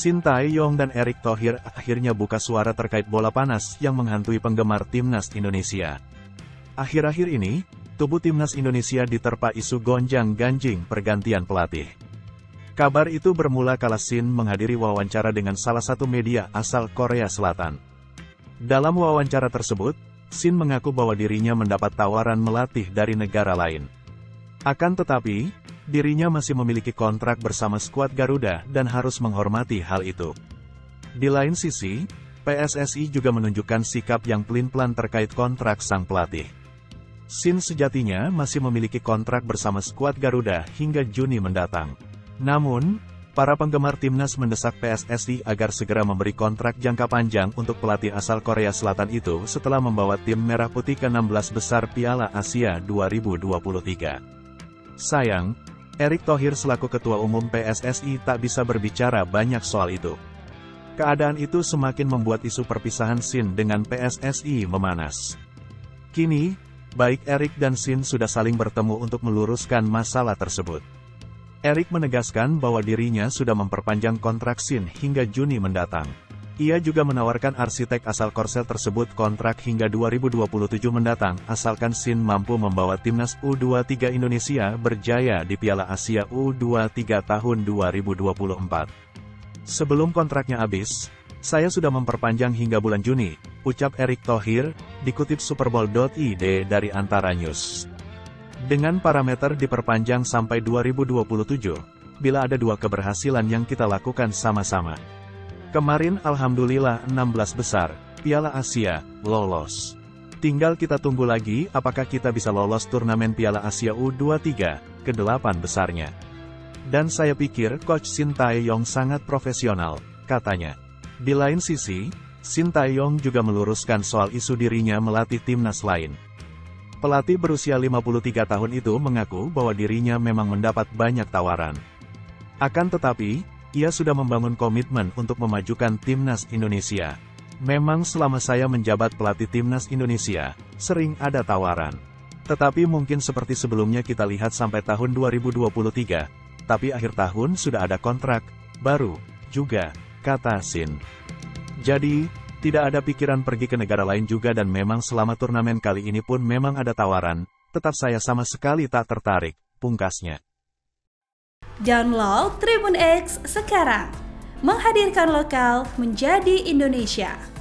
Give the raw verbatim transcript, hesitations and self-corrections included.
Shin Tae-yong dan Erick Thohir akhirnya buka suara terkait bola panas yang menghantui penggemar timnas Indonesia. Akhir-akhir ini, tubuh timnas Indonesia diterpa isu gonjang-ganjing pergantian pelatih. Kabar itu bermula kala Shin menghadiri wawancara dengan salah satu media asal Korea Selatan. Dalam wawancara tersebut, Shin mengaku bahwa dirinya mendapat tawaran melatih dari negara lain. Akan tetapi, dirinya masih memiliki kontrak bersama skuad Garuda dan harus menghormati hal itu. Di lain sisi, P S S I juga menunjukkan sikap yang pelin-pelan terkait kontrak sang pelatih. Shin sejatinya masih memiliki kontrak bersama skuad Garuda hingga Juni mendatang. Namun, para penggemar timnas mendesak P S S I agar segera memberi kontrak jangka panjang untuk pelatih asal Korea Selatan itu setelah membawa tim Merah Putih ke enam belas besar Piala Asia dua ribu dua puluh tiga. Sayang, Erick Thohir selaku Ketua Umum P S S I tak bisa berbicara banyak soal itu. Keadaan itu semakin membuat isu perpisahan Shin dengan P S S I memanas. Kini, baik Erick dan Shin sudah saling bertemu untuk meluruskan masalah tersebut. Erick menegaskan bahwa dirinya sudah memperpanjang kontrak Shin hingga Juni mendatang. Ia juga menawarkan arsitek asal Korsel tersebut kontrak hingga dua ribu dua puluh tujuh mendatang asalkan Shin mampu membawa timnas U dua puluh tiga Indonesia berjaya di Piala Asia U dua puluh tiga tahun dua ribu dua puluh empat. Sebelum kontraknya habis, saya sudah memperpanjang hingga bulan Juni, ucap Erick Thohir, dikutip superbowl dot i d dari Antara News. Dengan parameter diperpanjang sampai dua ribu dua puluh tujuh, bila ada dua keberhasilan yang kita lakukan sama-sama. Kemarin alhamdulillah enam belas besar, Piala Asia, lolos. Tinggal kita tunggu lagi apakah kita bisa lolos turnamen Piala Asia U dua puluh tiga, ke delapan besarnya. Dan saya pikir Coach Shin Tae-yong sangat profesional, katanya. Di lain sisi, Shin Tae-yong juga meluruskan soal isu dirinya melatih timnas lain. Pelatih berusia lima puluh tiga tahun itu mengaku bahwa dirinya memang mendapat banyak tawaran. Akan tetapi, ia sudah membangun komitmen untuk memajukan timnas Indonesia. Memang selama saya menjabat pelatih timnas Indonesia, sering ada tawaran. Tetapi mungkin seperti sebelumnya kita lihat sampai tahun dua ribu dua puluh tiga, tapi akhir tahun sudah ada kontrak baru juga, kata Shin. Jadi, tidak ada pikiran pergi ke negara lain juga dan memang selama turnamen kali ini pun memang ada tawaran, tetap saya sama sekali tak tertarik, pungkasnya. Download Tribun X sekarang, menghadirkan lokal menjadi Indonesia.